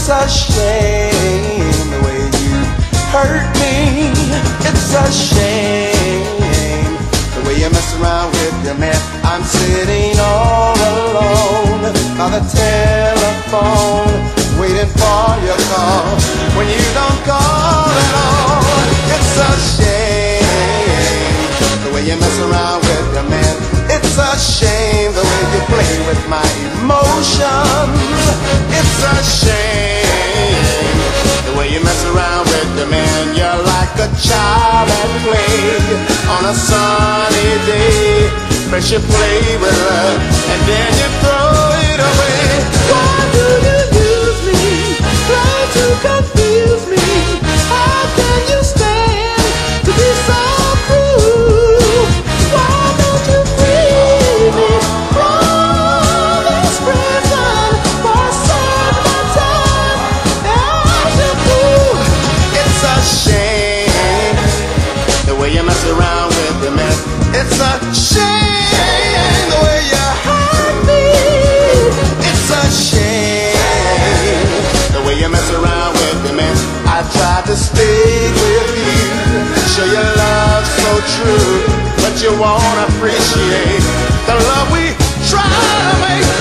It's a shame the way you hurt me. It's a shame the way you mess around with your man. I'm sitting all alone by the telephone, waiting for your call when you don't call at all. It's a shame the way you mess around with your man. It's a shame the way you play with my emotions. It's a shame the way you mess around with your man. You're like a child at play on a sunny day. First you play with her and then you throw it away. Why do you use me? Try to confuse me. How can you stand to be so cruel? Why don't you free me from this prison for a certain time as you fool? It's a shame the way you mess around with your man. It's a shame the way you hurt me. It's a shame the way you mess around with your man. I tried to stay with you, show your love so true, but you won't appreciate the love we try to make.